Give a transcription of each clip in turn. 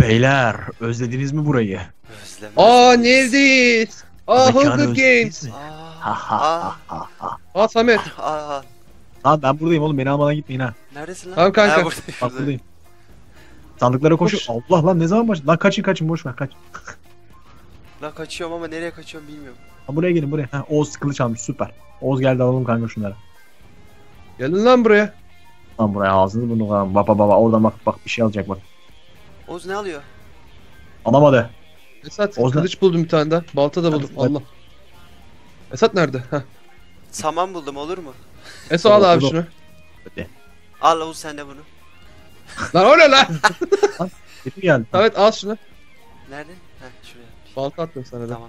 Beyler özlediniz mi burayı? Aa neredeyiz? Aa Mekanı Hunger özlediniz Games. mi? Aa, Aa Samet. aa, Lan ben buradayım oğlum, beni almadan gitmeyin ha. neredesin lan? Tamam kanka. Ha, buradayım, Bak buradayım. buradayım. Sandıklara koşun. Koş. Allah lan, ne zaman başladı? Lan kaçın boş ver, kaç. Lan kaçıyorum ama nereye kaçıyorum bilmiyorum. Ha, buraya gelin buraya. Ha, Oğuz kılıç almış, süper. Oğuz geldi, alalım kanka şunları. Gelin lan buraya. Lan buraya ağzını bunu koyalım. Baba oradan bak bir şey alacak bak. Oğuz ne alıyor? Alamadı. Esat Ozan- kılıç buldum bir tane daha. Balta da buldum. Hadi. Allah. Esat nerede? Heh. Saman buldum, olur mu? Esat al abi Oldu. şunu. Hadi. Al Oğuz sen de bunu. Lan o ne lan? Kötü geldi. Samet al şunu. Nerede? Heh şuraya. Balta attım sana da. Tamam.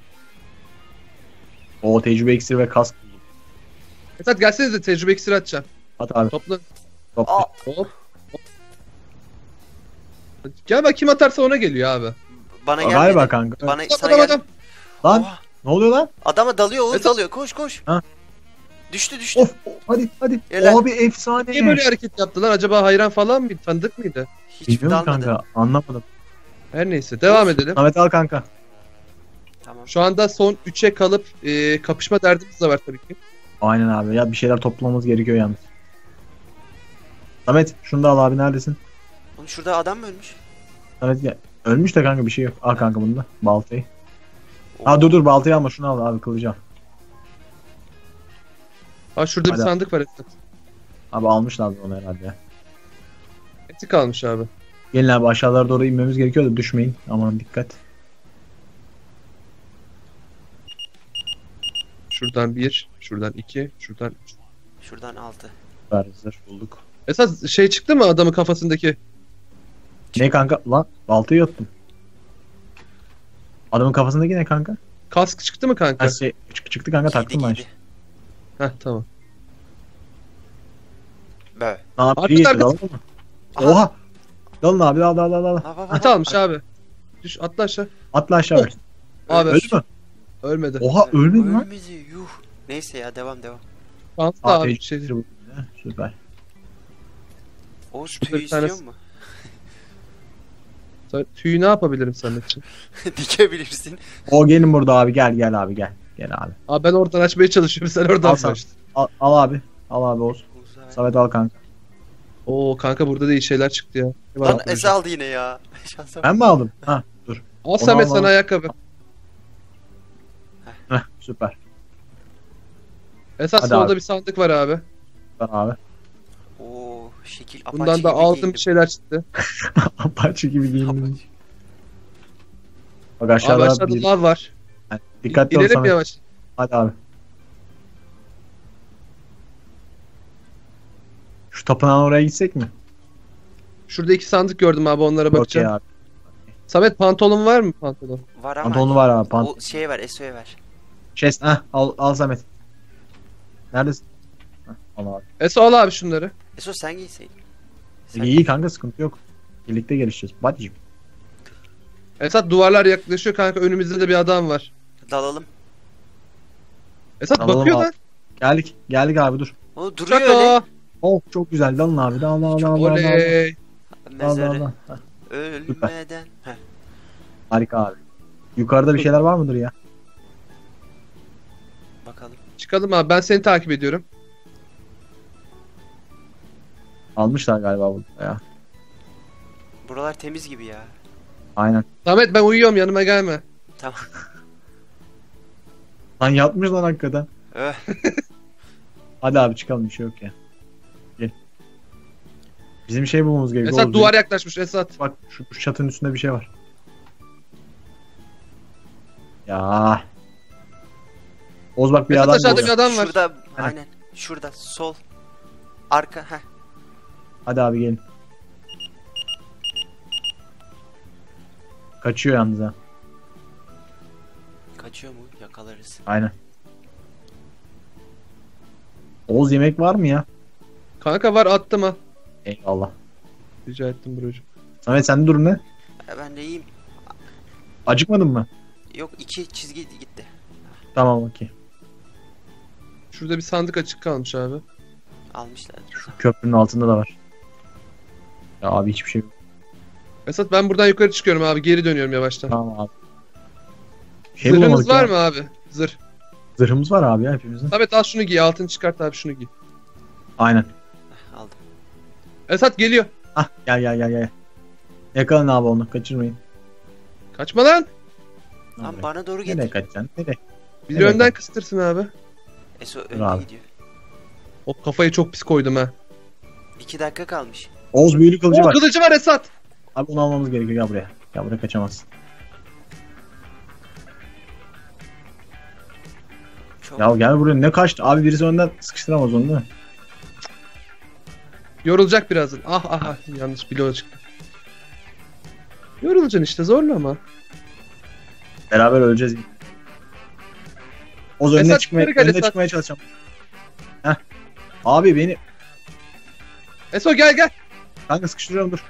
O tecrübe iksiri ve kask buldum. Esat gelsenize tecrübe iksiri atacağım. Hadi abi. Topla. Top. Aa, Hop. Gel bak kim atarsa ona geliyor abi. bana gelmedi. Galiba kanka. Bana Adam sana adam geldi. adam. Lan Oha, ne oluyor lan? adama dalıyor Oğuz Esat- dalıyor. Koş koş. Ha. Düştü. Of hadi. Helal. Abi efsane. Niye böyle hareket yaptılar? Acaba hayran falan mıydı? Tanıdık mıydı? Hiç Bilmiyorum dalmadı. kanka, anlamadım. Her neyse devam edelim. Samet al kanka. Tamam. Şu anda son 3'e kalıp kapışma derdimiz de var tabii ki. Aynen abi ya, bir şeyler toplamamız gerekiyor yalnız. Samet şunu da al abi, neredesin? Oğlum şurada adam mı ölmüş? Samet gel. Ölmüş de kanka, bir şey yok. Al kanka bunu da, baltayı. Oo. Ha dur baltayı alma, şunu al abi, kılıcı al. Ha şurada Hadi. bir sandık var Esat. Abi almışlar onu herhalde. Eti kalmış abi. Gelin abi, aşağılara doğru inmemiz gerekiyor da düşmeyin. Aman dikkat. Şuradan 1, şuradan 2, şuradan 3. Şuradan 6. Süper, zırh bulduk. Esas şey çıktı mı adamın kafasındaki? Ne kanka? Lan baltayı attım. Adamın kafasındaki ne kanka? Kask çıktı mı kanka? Ha, şey, çıktı kanka, taktım ben işte. Heh tamam. Be. Lan abi Arka biri tarafta- dalın mı? Oha! Dalın abi, dal. Eti almış abi. Düş atla aşağı. Atla aşağı ver. Abi Öldü mü? ölmedi. Oha ölmedi lan. Ölmedi yuh. Neyse ya devam. Şanslı Aa, abi. tecrübe bu. Süper. Oğuz Şurada tüy bir tanesi- istiyor mu? Tüyü ne yapabilirim senin için? Dikebilirsin. O gelin burada abi, gel abi gel. Gel abi. Abi ben oradan açmaya çalışıyorum sen oradan Al sen. aç. Al abi. Al abi Oğuz. Oğuz'a ver. Samet al kanka. Oo kanka burada da iyi şeyler çıktı ya. Ne var Lan burada? Ese aldı yine ya. Şansa bak. Ben mi aldım? Ha dur. Al Samet al, sana al. ayakkabı. Heh süper. Esas Hadi solda abi. bir sandık var abi. Süper abi. Oo şekil Apache Bundan da gibi aldım giyindim. bir şeyler çıktı. Apache gibi giyindim. Apache. Bak Abi aşağıda aşağıda bir... lav var. Dikkatli ol İnelim Samet. yavaş. Hadi abi. Şu tapınağın oraya gitsek mi? Şurada 2 sandık gördüm abi onlara Okey bakacağım. abi. Samet pantolon var mı pantolon? Var ama. Pantolonu var abi. O şeye ver, Eso'ya ver. Chest. Al Samet. Neredesin? Heh, al abi. Eso al abi şunları. Eso sen giyseydin. İyi kanka, sıkıntı yok. Birlikte gelişeceğiz. Buddy'cim. Esat duvarlar yaklaşıyor kanka önümüzde de bir adam var. Dalalım. Esat Alalım bakıyor abi. lan. Geldik abi dur. O duruyor öyle. Çako. Oh çok güzel, dalın abi. Dal. Oley. Mezarı. Heh, Ölmeden. Heh. harika abi. Yukarıda bir şeyler var mıdır ya? Bakalım. Çıkalım abi ben seni takip ediyorum. Almışlar galiba burada ya. Buralar temiz gibi ya. Aynen. Samet ben uyuyorum yanıma gelme. Tamam. Lan yatmış lan hakikaten. Öh. Hadi abi çıkalım, bir şey yok ya. Gel. Bizim şey bulmamız gerekiyor. Esat Oğuz, duvar yaklaşmış Esat. bak şu çatının üstünde bir şey var. Ya. Oğuz bak bir Esat adam aşağıda geliyor. bir adam var. Şurada aynen. Şurada sol. Arka. Heh. Hadi abi gelin. Kaçıyor yalnız ha. Kaçıyor mu? Yakalarız. Aynen. Oğuz yemek var mı ya? Kanka var attım ha. Eyvallah. Rica ettim brocum. Samet sende durum ne? Ben de iyiyim. Acıkmadın mı? Yok 2 çizgi gitti. Tamam okey. Şurada bir sandık açık kalmış abi. Almışlar. Köprünün altında da var. Ya abi hiçbir şey yok. Esat ben buradan yukarı çıkıyorum abi. Geri dönüyorum yavaştan. Tamam abi. Şey Zırhınız bulamadık var ya. mı abi? Zırh. Zırhımız var abi ya hepimizin. Samet al şunu giy. Altını çıkart abi şunu giy. Aynen. Aldım. Esat geliyor. Ah gel. Yakalayın abi onu kaçırmayın. Kaçma lan. Lan Nereye? bana doğru Nereye getir. kaçacaksın? Nereye? Biri Evet. önden kıstırsın abi. Eso Dur önde abi. gidiyor. O kafayı çok pis koydum ha. 2 dakika kalmış. Oğuz büyülü kılıcı O var. kılıcı var Esat. Abi onu almamız gerekiyor. Gel buraya. Gel buraya kaçamazsın. Çok. Ya gel buraya ne kaçtı? Abi birisi önden sıkıştıramaz onu değil mi? Yorulacak birazdan. Ah yanlış bloğa çıktı. Yorulacaksın işte zorlama. Beraber öleceğiz. Oğuz önüne Esat, çıkmaya, yukarı gel önüne Esat. çıkmaya çalışacağım. Heh. Abi beni Eso gel. kanka sıkıştırıyorum dur.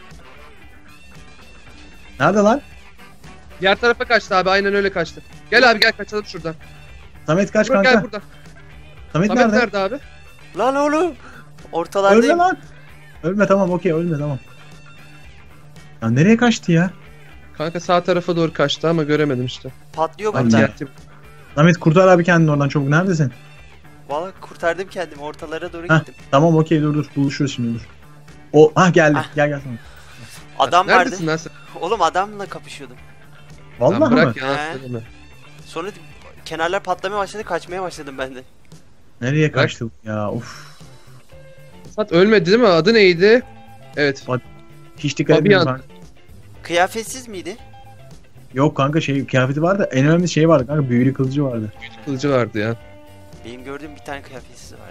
Nerede lan? Diğer tarafa kaçtı abi. Aynen öyle kaçtı. Gel abi gel kaçalım şuradan. Samet kaç Burak, kanka. gel buradan. Samet, Samet nerede? nerede abi? Lan oğlum. Ölme Ortalardayım. lan. Ölme tamam okey ölme tamam. Ya nereye kaçtı ya? Kanka sağ tarafa doğru kaçtı ama göremedim işte. Patlıyor Lan bak. gel. Diğer tip- Samet kurtar abi kendini oradan çabuk neredesin? Valla kurtardım kendimi. Ortalara doğru Heh. gittim. Tamam okey dur buluşuruz şimdi dur. O geldi Ah. gel Samet. Adam vardı. Neredesin lan sen? Oğlum adamla kapışıyordum. Vallahi Lan mı? bırak ya. He. söyleme. Sonra kenarlar patlamaya başladı. Kaçmaya başladım ben de. Nereye kaçtı bu ya uf. Esat ölmedi değil mi? Adı neydi? Evet. Hiç dikkat Fabian. etmedim ben. Kıyafetsiz miydi? Yok kanka şey kıyafeti vardı en önemli şey vardı kanka büyülü kılıcı vardı. Kılıcı vardı ya. Benim gördüğüm bir tane kıyafetsiz vardı.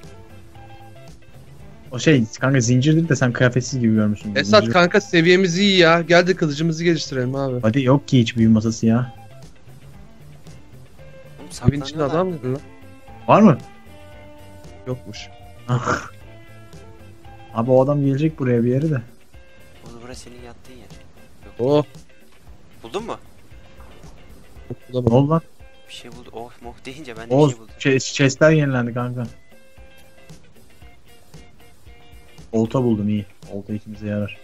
O şey kanka zincirdir de sen kıyafetsiz gibi görmüşsün. Esat Zincir- kanka seviyemiz iyi ya. Gel de kılıcımızı geliştirelim abi. Hadi yok ki hiç büyü masası ya. Oğlum Evin içinde saklanıyorlar. adam mıydı lan? Var mı? Yokmuş. Abi o adam gelecek buraya bir yere de. Oğlum burası senin yattığın yer. Oh. Buldun mu? Ne Bulamadım. oldu lan? Bir şey buldum. Oh moh deyince ben de bir Oğuz şey buldum. chestler yenilendi kanka. Olta buldum iyi. Olta ikimize yarar.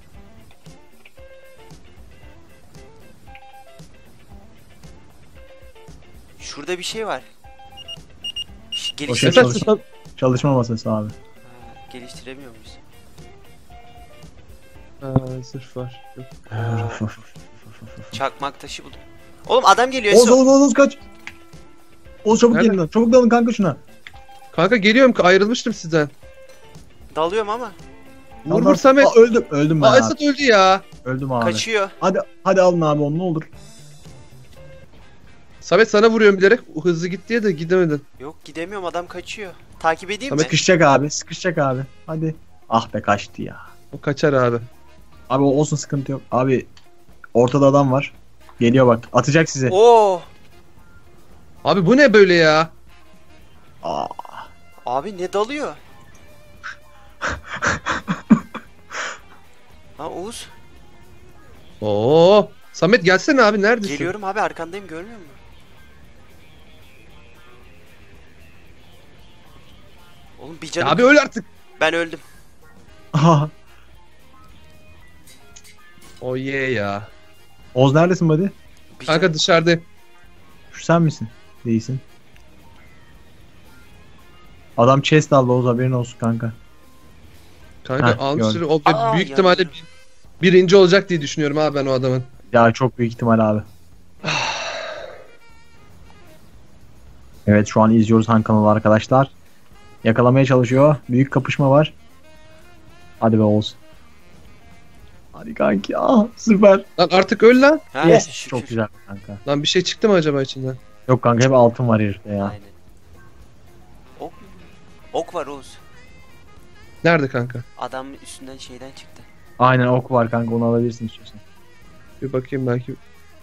Şurada bir şey var. O Geliştiremiyor şey Esat muyuz? çalış- Çalışma masası abi. Ha, geliştiremiyor muyuz? Zırh var. Yok. Çakmak taşı buldum. Oğlum adam geliyor. Oğuz Eso. Oğuz kaç. Oğuz çabuk Nerede? gelin lan. Çabuk dalın kanka şuna. Kanka geliyorum ayrılmıştım sizden. Dalıyorum ama. Vur Samet. Öldüm ben Aa abi. Esat öldü ya. Öldüm abi. Kaçıyor. Hadi alın abi onu ne olur. Samet sana vuruyorum bilerek. O hızlı git diye de gidemedin. Yok gidemiyorum adam kaçıyor. Takip edeyim mi? Sıkışacak abi. Hadi. Ah be kaçtı ya. O kaçar abi. Abi olsun sıkıntı yok. Abi ortada adam var. Geliyor bak. Atacak size. Oo. Abi bu ne böyle ya? Aa. Abi ne dalıyor? Lan Oğuz. Oo. Samet gelsene abi neredesin? Geliyorum abi arkandayım görmüyor musun? Oğlum bir Ya canım. abi öl artık. Ben öldüm. Aha. Oh yeah ya. Oğuz neredesin buddy? Bir Kanka canım. dışarıda. Şu sen misin? Değilsin. Adam chest aldı Oğuz haberin olsun kanka. Kanka Heh, almıştır. gördüm. O Aa, büyük ihtimalle yanıyor. birinci olacak diye düşünüyorum abi ben o adamın. Ya çok büyük ihtimal abi. Evet şu an izliyoruz Han kanalı arkadaşlar. Yakalamaya çalışıyor. Büyük kapışma var. Hadi be Oğuz. Hadi kanki. Süper. Lan artık öl lan. Ha, Yes. şükür. Çok güzel kanka. Lan bir şey çıktı mı acaba içinden? Yok kanka hep altın var herifte ya. Aynen. Ok mu? Ok var Oğuz. Nerede kanka? Adamın üstünden şeyden çıktı. Aynen ok var kanka onu alabilirsin istiyorsan. Bir bakayım belki.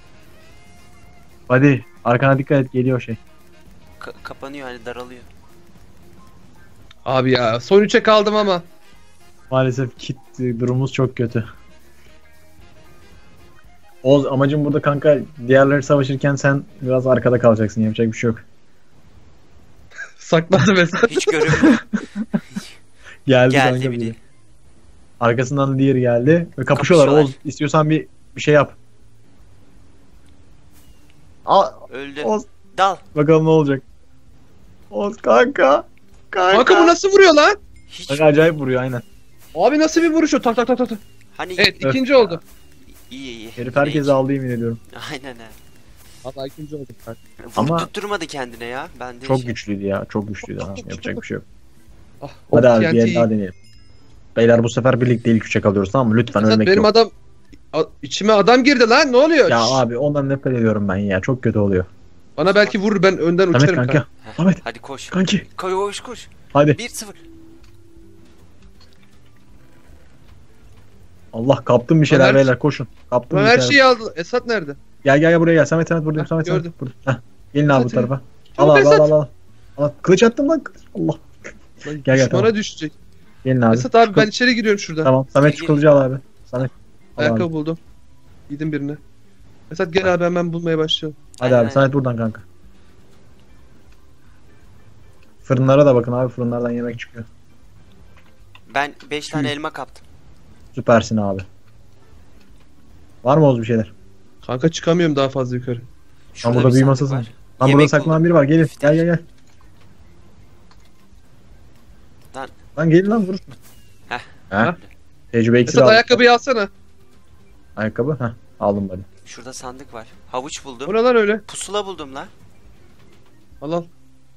Hadi arkana dikkat et geliyor şey. Kapanıyor hani daralıyor. Abi ya son 3'e kaldım ama. Maalesef kit durumumuz çok kötü. Oğuz amacım burada kanka diğerleri savaşırken sen biraz arkada kalacaksın yapacak bir şey yok. Sakladı mesela. Hiç görünmüyor. Geldi Geldi kanka biri. biri. Arkasından diğeri geldi. Ve kapışıyorlar. Kapışıyorlar. Oğuz istiyorsan bir şey yap. Al. Öldü. Oğuz. Dal. Bakalım ne olacak. Oğuz kanka. Kanka bu nasıl vuruyor lan? Hiç. Kanka acayip vuruyor aynen. Abi nasıl bir vuruş o? Tak tak tak tak. tak. Hani Evet ikinci oldu. iyi iyi. Herif herkese aldı yemin ediyorum. Aynen ha. Valla ikinci olduk kanka. Ama- Tutturmadı kendine ya. Ben de Çok şey- güçlüydü ya. Çok güçlüydü ha. Yapacak bir şey yok. Ah, Hadi oh, abi bir el TNT. daha deneyelim. Beyler bu sefer birlikte ilk üçe kalıyoruz tamam mı? Lütfen Esat ölmek benim yok. adam içime adam girdi lan ne oluyor? Ya Şşş. abi ondan nefret ediyorum ben ya. Çok kötü oluyor. Bana belki vurur ben önden Samet uçarım kanka. kanka. Heh, Ahmet. Hadi koş. Kanki. Koş koş. Hadi. 1-0. Allah kaptım bir şeyler Ömer- beyler koşun. Kaptım Lan bir her şeyler. şeyi aldı. Esat nerede? Gel buraya gel. Samet buradayım. Heh, Samet gördüm. burada. Heh. Gelin abi bu Esat, tarafa. Çabuk Al abi Esat. al. Al. Kılıç attım lan. Allah. Lan Gel, düşmana tamam. düşecek. Gelin abi. Esat abi Şu ben kıl- içeri giriyorum şuradan. Tamam. Samet Gir, şu gir. kılıcı al abi. Samet. Al Ayakkabı abi. buldum. Gidin birine. Esat gel abi hemen bulmaya başlayalım. Hadi Aynen, abi. Samet buradan kanka. Fırınlara da bakın abi. Fırınlardan yemek çıkıyor. Ben 5 tane elma kaptım. Süpersin abi. Var mı Oğuz bir şeyler? Kanka çıkamıyorum daha fazla yukarı. Şurada burada bir büyü sandık masası var. Lan burada Yemek saklanan buldum. biri var. Gelin. Biftek. Gel. Lan. Lan gelin lan vurursun. Heh. Heh. Tecrübe iksiri Esat al. ayakkabıyı alsana. Ayakkabı. Heh. Aldım hadi. Şurada sandık var. Havuç buldum. Bu ne lan öyle? Pusula buldum lan. Al al.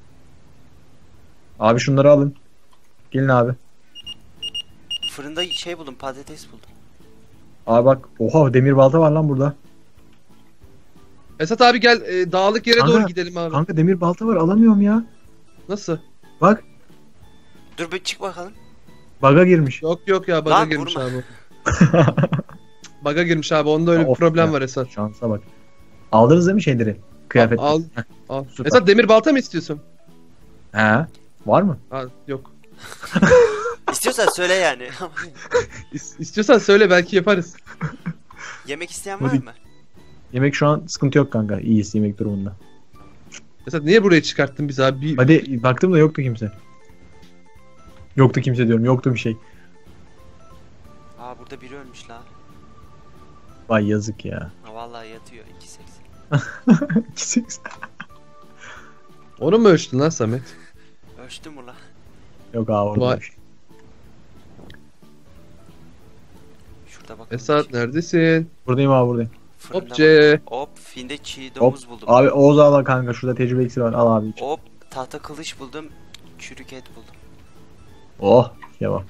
Abi şunları alın. Gelin abi. Fırında şey buldum. Patates buldum. Abi bak. Oha demir balta var lan burada. Esat abi gel dağlık yere Kanka, doğru gidelim abi. Kanka demir balta var alamıyorum ya. Nasıl? Bak. Dur bir çık bakalım. Baga girmiş. Yok ya baga Lan girmiş vurma. abi. Baga girmiş abi onda öyle bir Of problem ya. var Esat. Şansa bak. Aldınız değil mi şeyleri? Kıyafet. Al. Heh, Al. Süper. Esat demir balta mı istiyorsun? He. Var mı? Ha, yok. İstiyorsan söyle yani. İstiyorsan söyle belki yaparız. Yemek isteyen var Hadi. mı? Yemek şu an sıkıntı yok kanka. İyiyiz yemek durumunda. Esat niye buraya çıkarttın bizi abi? Hadi baktım da yoktu kimse. Yoktu kimse diyorum. Yoktu bir şey. Aa burada biri ölmüş lan. Vay yazık ya. Ha, vallahi yatıyor 2.80. Onu mu ölçtün lan Samet? Ölçtüm ulan. Yok abi orada Vay. bir şey. Şurada bak. Esat neredesin? Buradayım abi buradayım. Fırında Hop C. bak. Hop finde çiğ domuz buldum. Abi Oğuz al kanka. Şurada tecrübe iksiri var. Al abi. iç. Hop tahta kılıç buldum. Çürük et buldum. Oh. Kebap.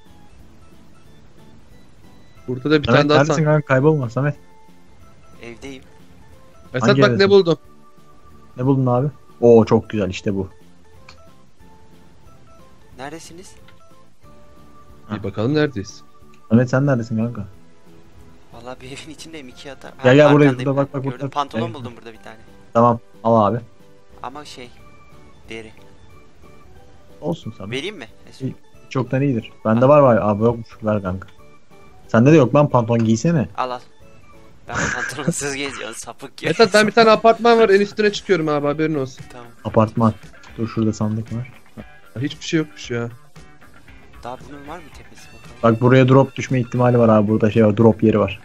Burada da bir Samet tane daha neredesin kanka? Kaybolma Samet. Evdeyim. Esat Hangi bak ne evdesin? buldum. Ne buldun abi? Oo çok güzel işte bu. Neredesiniz? Bir bakalım neredeyiz. Samet sen neredesin kanka? Vallahi bir evin içindeyim 2 yatak. Gel buraya, arkandayım burada ben. bak, Gördüm, burada. pantolon Gel. buldum burada bir tane. Tamam al abi. Ama şey deri. Olsun Samet. Vereyim mi? İyi. Çoktan iyidir. Bende var abi yokmuş ver kanka. Sende de yok lan pantolon giysene. Al. Ben pantolonsuz geziyorum sapık gibi. Esat ben bir tane apartman var en üstüne çıkıyorum abi haberin olsun. Tamam. Apartman. Dur şurada sandık var. Hiçbir şey yokmuş ya. Daha bunun var mı tepesi bakalım. Bak buraya drop düşme ihtimali var abi. Burada şey var drop yeri var.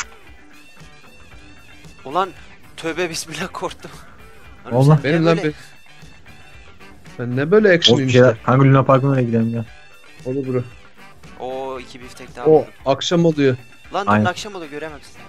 Ulan tövbe bismillah korktum. Oğlum Vallahi. sen niye Benim lan böyle- be. Ben ne böyle Olsun action'ıyım bir işte. şeyler. Kanka Luna Park'ın oraya gidelim ya. Olur bro. Oo 2 biftek daha O buldum. akşam oluyor. Lan Aynen. dün akşam oluyor göremem sizi.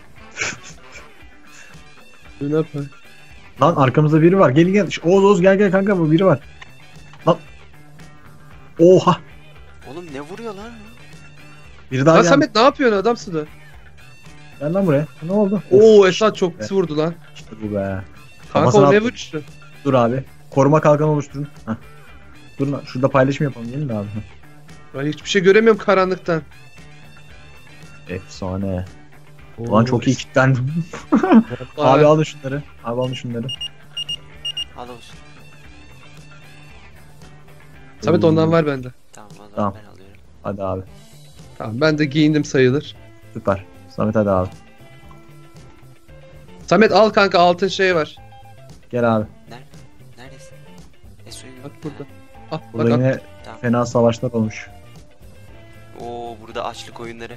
Luna Park. Lan arkamızda biri var. Gel. Oğuz gel kanka bu biri var. Lan. Oha. Oğlum ne vuruyor lan? Biri daha Lan geldi. Samet ne yapıyorsun adamsın da. Gel lan buraya. Ne oldu? Oo Of, Esat çok pis vurdu lan. İşte bu be. Kanka Kafasına o ne attı. vuruştu? Dur abi. Koruma kalkanı oluşturun. Heh. Dur lan. Şurada paylaşım yapalım. Gelin de abi. Ben hiçbir şey göremiyorum karanlıktan. Efsane. Ulan çok iyi kilitlendim. Abi Abi alın şunları. Abi alın şunları. Al olsun. Samet ondan var bende. Tamam o zaman Tamam. ben alıyorum. Hadi abi. Tamam ben de giyindim sayılır. Süper. Samet hadi abi. Samet al kanka altın şey var. Gel abi. Neredesin? Eso'yu Bak burada. Ah Burada bak yine Tamam. fena savaşlar olmuş. Oo, burada açlık oyunları.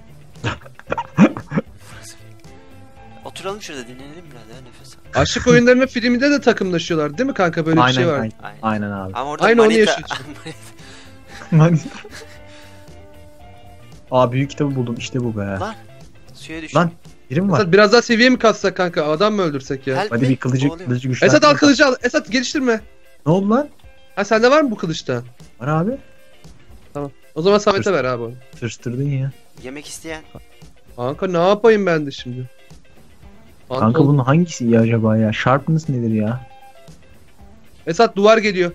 Oturalım şurada, dinlenelim biraz ya, nefes al. Aşık oyunlarının filminde de takımlaşıyorlar değil mi kanka? Böyle bir şey var. Aynen abi. Ama orada Aynı onu manita- yaşıyorsun. Aa, büyük kitabı buldum, işte bu be. Lan suya düştü. Lan birim var. Esat biraz daha seviye mi kassak kanka? Adam mı öldürsek ya? Help Hadi me. bir kılıcı Kovalıyor. güçlendir. Esat al kılıcı al. Esat geliştirme. Ne oldu lan? Ha sende var mı bu kılıçta? Var abi. O zaman Samet'e ver abi onu. Tırstırdın ya. Yemek isteyen. Kanka ne yapayım ben de şimdi? Kanka bunun hangisi iyi acaba ya? Sharpness nedir ya? Esat duvar geliyor.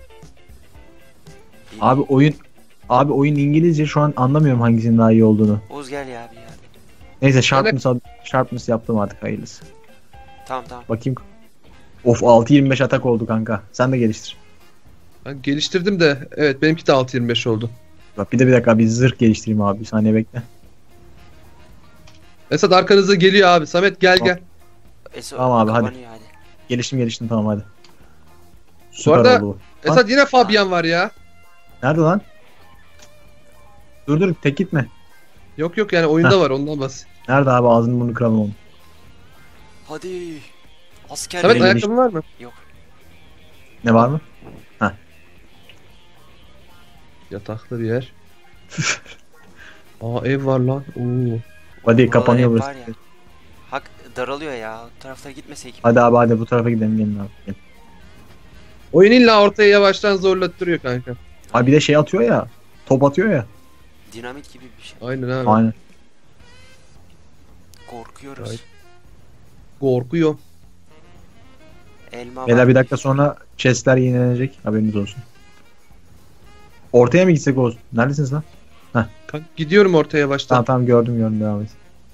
Abi oyun İngilizce, şu an anlamıyorum hangisinin daha iyi olduğunu. Oğuz gel ya abi ya. Neyse sharpness yaptım artık, hayırlısı. Tamam tamam. Bakayım. Of, 6.25 atak oldu kanka. Sen de geliştir. Ben geliştirdim de evet benimki de 6.25 oldu. Bak bir dakika, bir zırh geliştireyim abi. Bir saniye bekle. Esat arkanızda geliyor abi. Samet gel Tamam. gel. Tamam abi, hadi. Kapanıyor, hadi. Geliştim tamam hadi. Süper arada- oldu bu. Esat yine Fabian var ya. Nerede lan? Dur tek gitme. Yok yani oyunda var ondan bas. Nerede abi, ağzını bunu kıralım onu. Hadi. Asker Samet Benim ayakkabın var mı? Yok. Ne var mı? Yataklı bir yer. Aa ev var lan. Oo. Hadi kapanıyor Buralar burası. hep var ya. Hak daralıyor ya. O taraflara gitmesek. Hadi abi, hadi bu tarafa gidelim, gelin abi. Gelin. Oyun illa ortaya yavaştan zorlattırıyor kanka. Abi bir de şey atıyor ya. Top atıyor ya. Dinamit gibi bir şey. Aynen abi. Aynen. Korkuyoruz. Right. Korkuyor. Elma Beyler var. bir dakika sonra chestler yenilenecek. Haberiniz olsun. Ortaya mı gitsek olsun? Neredesiniz lan? Kanka, gidiyorum ortaya yavaştan. Tamam gördüm devam et.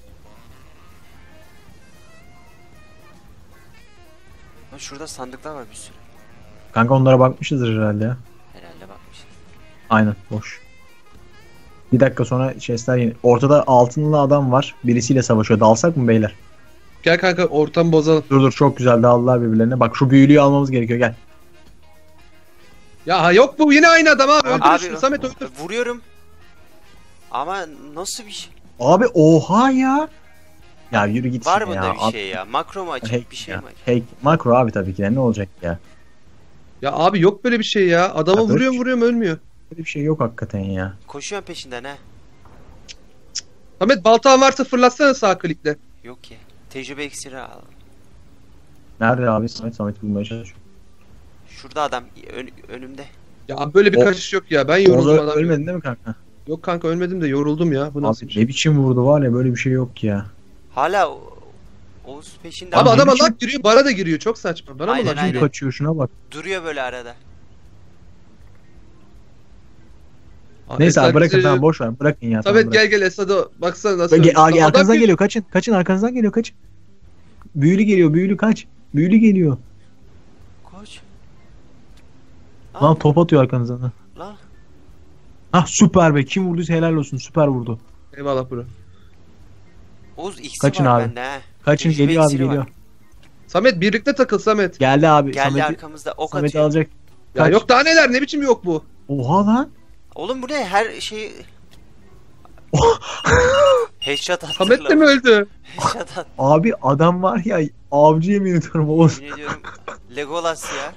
Lan şurada sandıklar var bir sürü. Kanka onlara bakmışızdır herhalde ya. Herhalde bakmışız. Aynen boş. Bir dakika sonra chestler yeni. Ortada altınlı adam var. Birisiyle savaşıyor. Dalsak mı beyler? Gel kanka ortamı bozalım. Dur çok güzel daldılar birbirlerine. Bak şu büyülüyü almamız gerekiyor, gel. Ya yok bu yine aynı adam abi. Öldür Abi şunu Samet öldür. vuruyorum. Ama nasıl bir şey? Abi oha ya. Ya yürü git Var şimdi bunda ya. bir şey ya. Makro mu açık Hack bir şey ya. mi açık? Hack. Makro abi tabii ki de, ne olacak ya. Ya abi yok böyle bir şey ya. Adama Ya böyle vuruyorum ölmüyor. Böyle bir şey yok hakikaten ya. Koşuyorum peşinden ha. Samet baltağın varsa fırlatsana sağ klikle. Yok ki. Tecrübe iksiri al. Nerede abi Samet bulmaya çalışıyor. Şurada adam önümde. Ya böyle bir O- kaçış yok ya. Ben Oğuz yoruldum adam. ölmedin değil mi kanka? Yok kanka ölmedim de yoruldum ya. Bu nasıl Abi bir şey? ne biçim vurdu var ya, böyle bir şey yok ya. Hala Oğuz peşinde Abi Abi adama ne biçim- lak giriyor bana da giriyor. Çok saçma. Bana mı Aynen, lak aynen. giriyor? Kaçıyor şuna bak. duruyor böyle arada. Neyse abi bırakın, Esat'cı- tamam boş ver, bırakın ya. Samet tamam, gel gel Esad'a baksana nasıl. Arkanızdan Adam- geliyor, kaçın arkanızdan geliyor, kaçın. Büyülü geliyor, büyülü kaç. Büyülü geliyor. Koş. Lan top atıyor arkanızdan. Lan. Hah süper be, kim vurduysa helal olsun, süper vurdu. Eyvallah bro. Oğuz X'i Kaçın var abi. bende ha. Kaçın, Tecrübe geliyor abi, iksiri var. geliyor. Samet birlikte takıl Samet. Geldi abi, Geldi arkamızda ok Samet'i atıyor. alacak. Ya Kaç. yok daha neler ne biçim yok bu. Oha lan. Oğlum bu ne? Her şey... Headshot attı. Samet de mi öldü? Headshot attı. Abi adam var ya, avcı yemin ediyorum Oğuz. Yemin ediyorum. Legolas ya.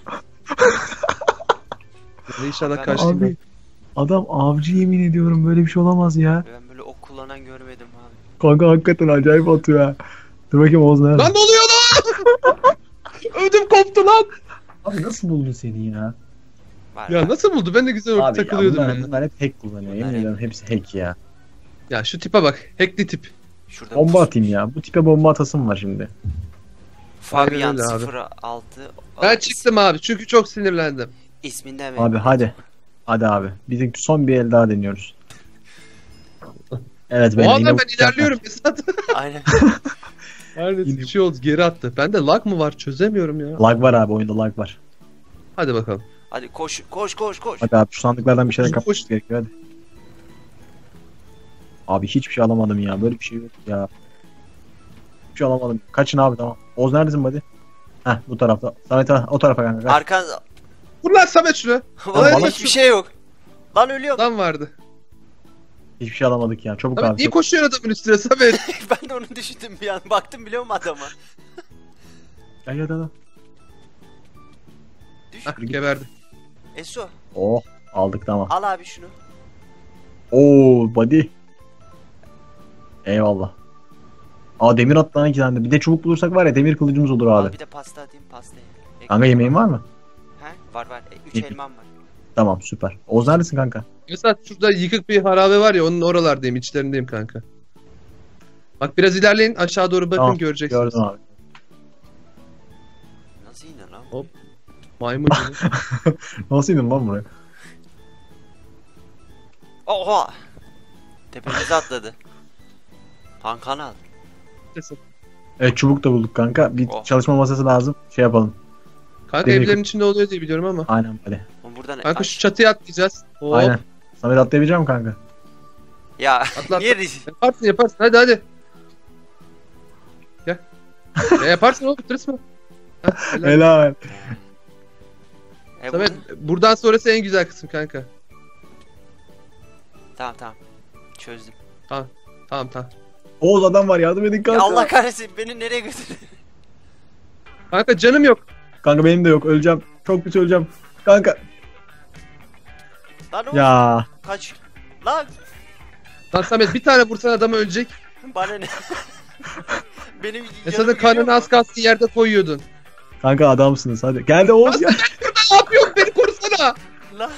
İnşallah karşılayayım. Abi adam avcı yemin ediyorum, böyle bir şey olamaz ya. Ben böyle ok kullanan görmedim abi. Kanka hakikaten acayip atıyor ha. Dur bakayım Oğuz nerede? Lan ne oluyor lan? Ödüm koptu lan. Abi nasıl buldun seni ya? Var Ya var. nasıl buldu? Ben de güzel orada Abi ya takılıyordum ya. bunlar hep hack kullanıyor. Yemin Bunlar ediyorum hepsi hack ya. Ya şu tipe bak. Hackli tip. Şurada Bomba pus- atayım ya. Bu tipe bomba atasım var şimdi. Fabian Aynen öyle abi. 06. Ben çıktım abi çünkü çok sinirlendim. İsminden mi? Abi hadi. Hadi abi. Bizim son bir el daha deniyoruz. Evet O ben anda ben ilerliyorum Esat. Aynen. Neredeyse Yine- bir şey oldu geri attı. Bende lag mı var çözemiyorum ya. Lag var abi, oyunda lag var. Hadi bakalım. Hadi koş koş koş koş. Hadi abi şu sandıklardan bir şeyler Koş. kapmamız gerekiyor hadi. Abi hiçbir şey alamadım ya. Böyle bir şey yok ya. Hiçbir şey alamadım. Kaçın abi, tamam. Oğuz neredesin buddy? Heh bu tarafta. Samet o tarafa kanka. Kaç. Arkan... Vur lan Samet şunu. Vallahi bana- hiçbir şey yok. Lan ölüyorum. Adam vardı. Hiçbir şey alamadık ya. Çabuk Samet abi. niye Çabuk. koşuyor adamın üstüne Samet? Ben de onu düşündüm bir an. Baktım biliyor musun adama? Gel gel gel. Düş. Hah geberdi. Eso Oh aldık tamam. al abi şunu. Oo body. Eyvallah. Aa demir attı lan 2 tane de. Bir de çubuk bulursak var ya demir kılıcımız olur Al abi. bir de pasta atayım pastayı. Kanka yemeğin var mı? He var var. 3 İyi. elmam var. Tamam süper. Oğuz neredesin kanka? Mesela şurada yıkık bir harabe var ya onun oralardayım içlerindeyim kanka. Bak biraz ilerleyin aşağı doğru bakın Tamam, göreceksiniz. Gördüm abi. Nasıl yine lan? Hop. Maymun gibi. Nasıl indin lan buraya? Oha! Tepemize atladı. Hankan al. Evet çubuk da bulduk kanka. Bir Oh. çalışma masası lazım. Şey yapalım. Kanka Demir- evlerin içinde oluyor diye biliyorum ama. Aynen hadi. Oğlum buradan Kanka aç. şu çatıya atlayacağız. Hop. Aynen. Samet atlayabilecek misin kanka? Ya Atla, niye atla. Yaparsın yaparsın hadi hadi. Gel. Yaparsın oğlum tırsma. Heh, helal. Helal. Samet buradan sonrası en güzel kısım kanka. Tamam tamam. Çözdüm. Tamam tamam. Oğuz adam var yardım edin Ya kanka. Allah kahretsin beni nereye götürdün? Kanka canım yok. Kanka benim de yok öleceğim. Çok kötü öleceğim. Kanka. Lan oğlum Ya. kaç. Lan Lan Samet bir tane vursan adam ölecek. bana ne? Benim Esad'ın canım gidiyor karnını mu? az kalsın yerde koyuyordun. Kanka adamsınız hadi. Geldi Oğuz gel. Ne yapıyorsun beni korusana. Lan.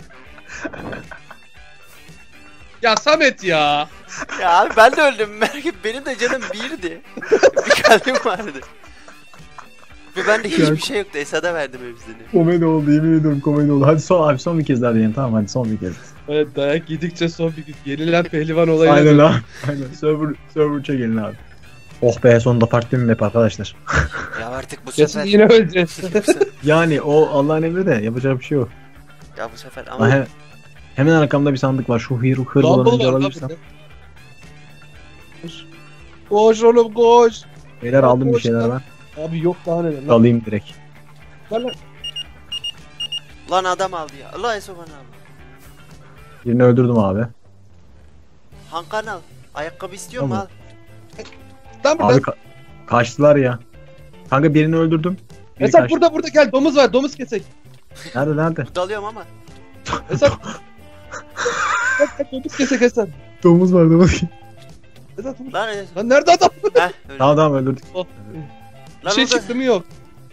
Ya Samet ya. Ya abi ben de öldüm. Merak etme benim de canım birdi. Bir kalbim vardı. Ve bende hiçbir şey yoktu. Esad'a verdim hepsini. Komedi oldu yemin ediyorum komedi oldu. Hadi son abi son bir kez daha diyelim tamam hadi son bir kez. Evet dayak yedikçe son bir gün. Yenilen pehlivan olayı. Aynen abi. Aynen server çekelim abi. Oh be sonunda farklı bir map arkadaşlar. Ya artık bu Kesin sefer. yine öleceğiz. Yani o Allah'ın emri de yapacak bir şey yok. Ya bu sefer Ama ama hemen arkamda bir sandık var. Şu hırbadan Dumble önce var alabilirsem. lan. Koş. Koş oğlum koş. Beyler aldım bir Koş şeyler lan. ben. Abi yok daha neler lan. Alayım direkt. Lan. lan adam aldı ya. Allah Eso bana aldı. Birini öldürdüm abi. Hankan al. Ayakkabı istiyor mu Tamam. al. Lan Abi burada. kaçtılar ya. Kanka birini öldürdüm. Biri Esat kaçtı. burada gel domuz var domuz kesek. Nerede? Dalıyorum ama. Esat. Gel, domuz kesek Esat. Domuz var domuz. Esat vur. Lan Eso. Lan nerede adam? Heh öyle. Tamam öldürdük. Oh. Bir Lan şey orada- çıktı mı yok.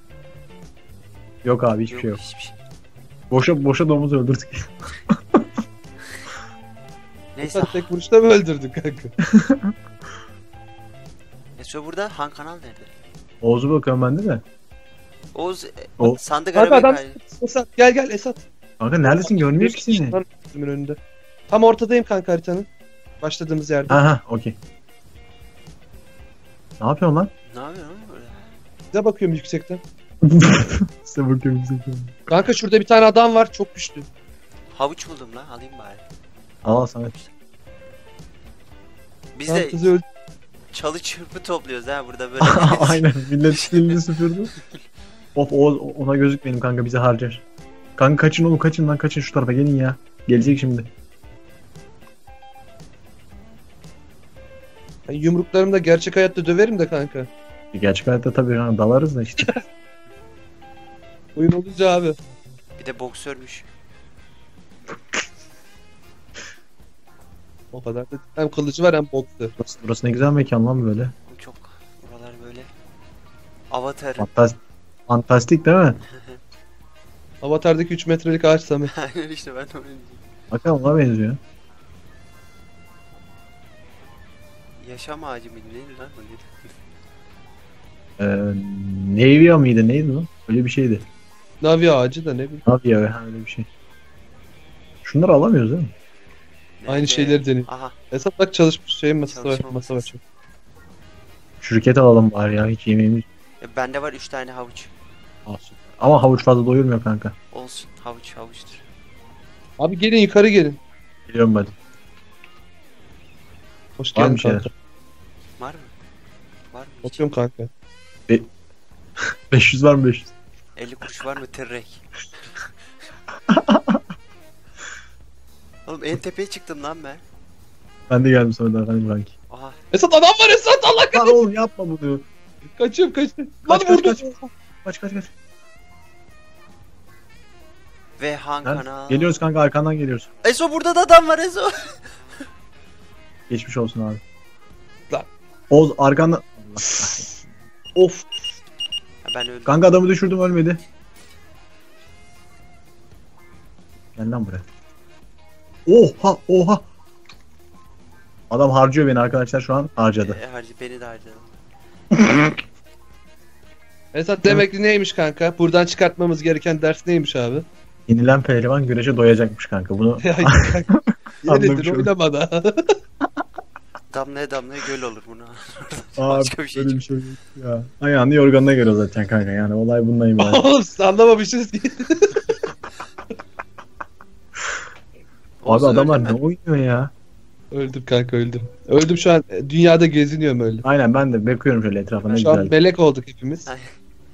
Yok abi hiçbir Yok, şey yok. hiçbir şey. Boşa domuz öldürdük. Neyse. Esat tek vuruşta mı öldürdük kanka? Eso burada. Hankan al nerede? Oğuz'u bakıyorum bende de. Oğuz O- sandık Kanka arabayı adam kaydı. Esat gel Esat. Kanka neredesin görmüyoruz ki seni. Lan gözümün önünde. Tam ortadayım kanka haritanın. Başladığımız yerde. Aha okey. Ne yapıyorsun lan? Ne yapıyorsun oğlum böyle? Size bakıyorum yüksekten. Size bakıyorum size. Kanka şurada bir tane adam var çok güçlü. Havuç buldum lan alayım bari. Al Samet. Biz Lan de kızı öldü. çalı çırpı topluyoruz ha burada böyle. Aynen millet stilini süpürdü. Of Oğuz ona gözükmeyelim kanka bizi harcar. Kanka kaçın oğlum kaçın lan kaçın şu tarafa gelin ya. Gelecek şimdi. Ben yumruklarımda gerçek hayatta döverim de kanka. Gerçek hayatta tabii ha, dalarız da işte. Oyun olunca abi. Bir de boksörmüş. O kadar da hem kılıcı var hem boksu. Burası ne güzel mekan lan böyle. Bu çok buralar böyle. Avatar. Fantastik değil mi? Avatar'daki 3 metrelik ağaç Samet. Aynen işte ben de onu diyeceğim. Bakalım ona benziyor. Yaşam ağacı mıydı neydi lan o neydi? Nevia mıydı neydi lan? Öyle bir şeydi. Navi ağacı da ne bileyim. Navia ha, öyle bir şey. Şunları alamıyoruz değil mi? Aynı Nerede? şeyleri deniyor. Aha Esat bak çalışmış şeyin masası var. Çalışma Masa var masası. çok. Şirket alalım bari ya hiç yemeğimiz. bende var 3 tane havuç. Ama havuç fazla doyurmuyor kanka. Olsun havuç havuçtur. Abi gelin yukarı gelin. Biliyorum ben. Hoş Var mı geldin şeyler? kanka. Var mı? Var mı? Hiç? Bakıyorum kanka. 500 var mı 500? 50 kuruş var mı tırrek? Oğlum en tepeye çıktım lan ben. Ben de geldim sonra efendim kanki. Aha. Esat adam var Esat Allah Lan kahretsin. oğlum yapma bunu. Kaçıyorum kaçıyorum. Kaç, Lan kaç, vurdum. Kaç. Ve Han Lan, Kanal. geliyoruz kanka arkandan geliyoruz. Eso burada da adam var Eso. Geçmiş olsun abi. Lan. Oğuz arkandan. Allah kahretsin. Of. Ha, ben öldüm. Kanka adamı düşürdüm ölmedi. Gel lan buraya. Oha. Adam harcıyor beni arkadaşlar şu an harcadı. Beni de harcadı. Esat demek ki neymiş kanka? Buradan çıkartmamız gereken ders neymiş abi? Yenilen pehlivan güreşe doyacakmış kanka. Bunu Ya kanka. Anlamış Yenildin oldum. oynama da. Damlaya damlaya göl olur buna. Abi, Başka bir şey böyle çıkıyor. bir şey yok ya. Ayağını yorganına göre zaten kanka yani olay bundan ibaret. Oğlum siz anlamamışsınız ki. Abi Olsun, adamlar öldüm ne oynuyor ya? Öldüm kanka öldüm. Öldüm şu an dünyada geziniyorum öyle. Aynen ben de bakıyorum şöyle etrafa ne Şu an güzel. melek olduk hepimiz. Ay.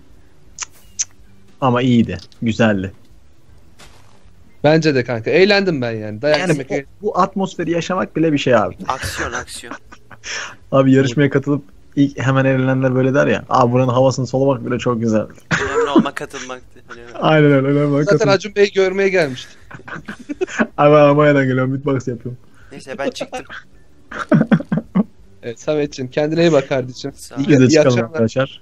Ama iyiydi. Güzeldi. Bence de kanka. Eğlendim ben yani. Dayak Yani yemek. bu atmosferi yaşamak bile bir şey abi. Aksiyon. Abi yarışmaya katılıp ilk hemen evlenenler böyle der ya. Abi buranın havasını solumak bile çok güzel. Önemli olmak katılmaktı. Önemli. Aynen öyle. Zaten Acun Bey'i görmeye gelmişti. Abi Almanya'dan geliyorum beatbox yapıyorum. Neyse ben çıktım. Evet Samet'ciğim kendine iyi bak kardeşim. Sağ ol. İyi de İyi çıkalım akşamlar. arkadaşlar.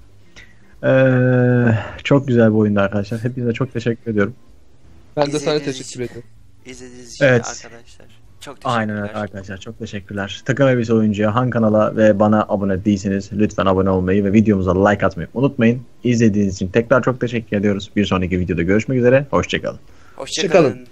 Çok güzel bir oyundu arkadaşlar. Hepinize çok teşekkür ediyorum. Ben de sana İzlediğiniz teşekkür için. ederim. İzlediğiniz için Evet. arkadaşlar. Çok teşekkürler. Aynen öyle arkadaşlar. Çok teşekkürler. Takım Elbise Oyuncu'ya, Han kanala ve bana abone değilseniz lütfen abone olmayı ve videomuza like atmayı unutmayın. İzlediğiniz için tekrar çok teşekkür ediyoruz. Bir sonraki videoda görüşmek üzere. Hoşçakalın. Hoşçakalın. Çıkalım.